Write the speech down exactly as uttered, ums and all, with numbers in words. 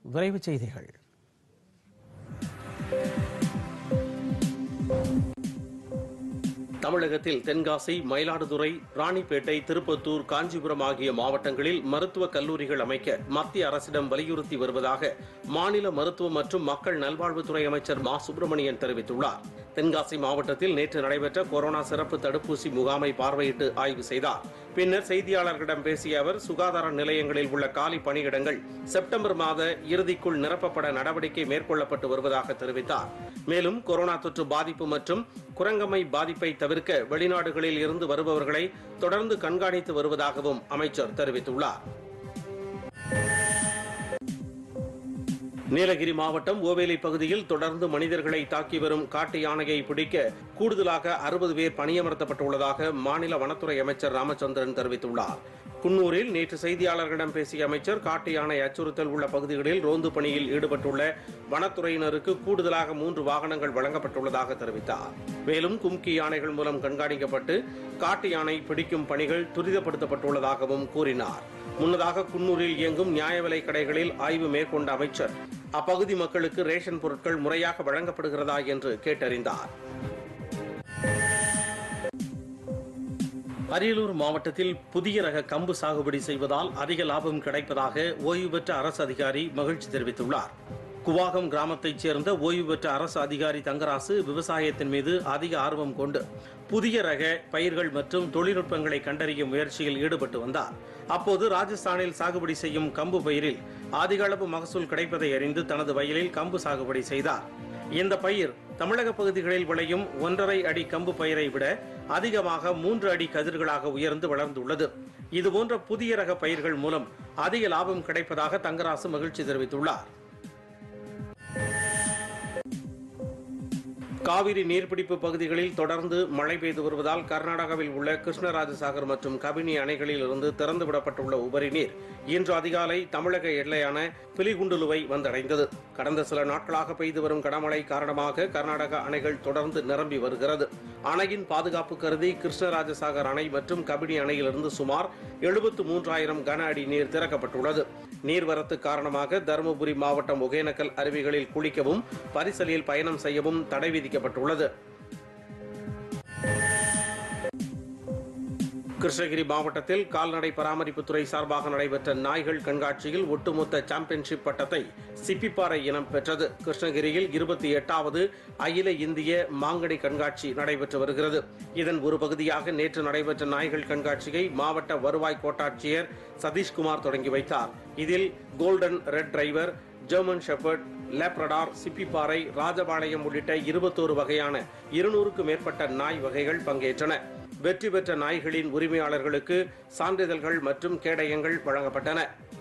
விரைவுச் செய்திகள். தமிழகத்தில் தென்காசி, மயிலாடுதுறை, ராணிப்பேட்டை, திருப்பத்தூர், காஞ்சிபுரம் ஆகிய மாவட்டங்களில் மருத்துவக் கல்லூரிகள் அமைக்க மத்திய அரசிடம் வலியுறுத்தி வருவதாக மாநில மருத்துவ மற்றும் மக்கள் நல்வாழ்வுத்துறை அமைச்சர் மா சுப்பிரமணியன் தெரிவித்துள்ளார். தென்காசி மாவட்டத்தில் நேற்று நடைபெற்ற கொரோனா சிறப்பு தடுப்பூசி முகாமை பார்வையிட்டு ஆய்வு செய்தார். பின்னர் செய்தியாளர்களிடம் பேசிய அவர், சுகாதார நிலையங்களில் உள்ள காலி பணியிடங்கள் செப்டம்பர் மாத இறுதிக்குள் நிரப்பப்பட நடவடிக்கை மேற்கொள்ளப்பட்டு வருவதாக தெரிவித்தார். மேலும் கொரோனா தொற்று பாதிப்பு மற்றும் குரங்கம்மை பாதிப்பை தவிர்க்க வெளிநாடுகளில் இருந்து வருபவர்களை தொடர்ந்து கண்காணித்து வருவதாகவும் அமைச்சர் தெரிவித்துள்ளார். நீலகிரி மாவட்டம் ஓவேலி பகுதியில் தொடர்ந்து மனிதர்களை தாக்கி வரும் காட்டு யானையை பிடிக்க கூடுதலாக அறுபது பேர் பணியமர்த்தப்பட்டுள்ளதாக மாநில வனத்துறை அமைச்சர் ராமச்சந்திரன் தெரிவித்துள்ளார். குன்னூரில் நேற்று செய்தியாளர்களிடம் பேசிய அமைச்சர், காட்டு யானை அச்சுறுத்தல் உள்ள பகுதிகளில் ரோந்து பணியில் ஈடுபட்டுள்ள வனத்துறையினருக்கு கூடுதலாக மூன்று வாகனங்கள் வழங்கப்பட்டுள்ளதாக தெரிவித்தார். மேலும் கும்கி யானைகள் மூலம் கண்காணிக்கப்பட்டு காட்டு யானை பிடிக்கும் பணிகள் துரிதப்படுத்தப்பட்டுள்ளதாகவும் கூறினார். முன்னதாக குன்னூரில் இயங்கும் நியாய விலை கடைகளில் ஆய்வு மேற்கொண்ட அமைச்சர் அப்பகுதி மக்களுக்கு ரேஷன் பொருட்கள் முறையாக வழங்கப்படுகிறதா என்று கேட்டறிந்தார். அரியலூர் மாவட்டத்தில் புதிய ரக கம்பு சாகுபடி செய்வதால் அதிக லாபம் கிடைப்பதாக ஓய்வு பெற்ற அரசு அதிகாரி மகிழ்ச்சி தெரிவித்துள்ளார். குவாகம் கிராமத்தைச் சேர்ந்த ஓய்வு பெற்ற அரசு அதிகாரி தங்கராசு விவசாயத்தின் மீது அதிக ஆர்வம் கொண்டு புதிய ரக பயிர்கள் மற்றும் தொழில்நுட்பங்களை கண்டறியும் முயற்சியில் ஈடுபட்டு வந்தார். அப்போது ராஜஸ்தானில் சாகுபடி செய்யும் கம்பு பயிரில் அதிக அளவு மகசூல் கிடைப்பதை அறிந்து தனது வயலில் கம்பு சாகுபடி செய்தார். இந்த பயிர் தமிழக பகுதிகளில் விளையும் ஒன்றரை அடி கம்பு பயிரை விட அதிகமாக மூன்று அடி கதிர்களாக உயர்ந்து வளர்ந்துள்ளது. இதுபோன்ற புதிய ரக பயிர்கள் மூலம் அதிக லாபம் கிடைப்பதாக தங்கராசு மகிழ்ச்சி தெரிவித்துள்ளார். காவிரி நீர்பிடிப்பு பகுதிகளில் தொடர்ந்து மழை பெய்து வருவதால் கர்நாடகாவில் உள்ள கிருஷ்ணராஜசாகர் மற்றும் கபினி அணைகளில் இருந்து திறந்துவிடப்பட்டுள்ள உபரி நீர் இன்று அதிகாலை தமிழக எல்லையான பிலிகுண்டுலுவை வந்தடைந்தது. கடந்த சில நாட்களாக பெய்து வரும் கனமழை காரணமாக கர்நாடக அணைகள் தொடர்ந்து நிரம்பி வருகிறது. அணையின் பாதுகாப்பு கருதி கிருஷ்ணராஜசாகர் அணை மற்றும் கபினி அணையிலிருந்து சுமார் எழுபத்து மூன்றாயிரம் கன அடி நீர் திறக்கப்பட்டுள்ளது. நீர்வரத்து காரணமாக தருமபுரி மாவட்டம் ஒகேனக்கல் அருவிகளில் குளிக்கவும் பரிசலில் பயணம் செய்யவும் தடை விதிக்கப்பட்டுள்ளது. கிருஷ்ணகிரி மாவட்டத்தில் கால்நடை பராமரிப்புத்துறை சார்பாக நடைபெற்ற நாய்கள் கண்காட்சியில் ஒட்டுமொத்த சாம்பியன்ஷிப் பட்டத்தை சிப்பிப்பாறை இனம் பெற்றது. கிருஷ்ணகிரியில் இருபத்தி எட்டாவது அகில இந்திய மாங்கனி கண்காட்சி நடைபெற்று வருகிறது. இதன் ஒரு பகுதியாக நேற்று நடைபெற்ற நாய்கள் கண்காட்சியை மாவட்ட வருவாய் கோட்டாட்சியர் சதீஷ்குமார் தொடங்கி வைத்தார். இதில் golden retriever, German shepherd, Labrador, Chippiparai, Rajapalayam உள்ளிட்ட இருபத்தோரு வகையான இருநூறுக்கும் மேற்பட்ட நாய் வகைகள் பங்கேற்றன. வெற்றி பெற்ற நாய்களின் உரிமையாளர்களுக்கு சான்றிதழ்கள் மற்றும் கேடயங்கள் வழங்கப்பட்டன.